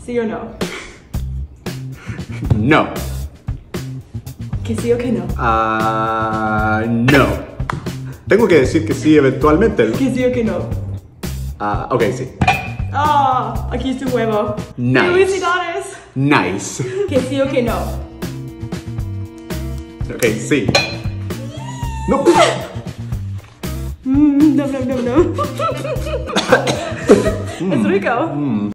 ¿Sí o no? No. ¿Que sí o que no? No. Tengo que decir que sí eventualmente. ¿Que sí o que no? Ok, sí. Ah, aquí es tu huevo. Nice. ¡Felicidades! Nice. ¿Que sí o que no? Ok, sí. No. No. Es rico.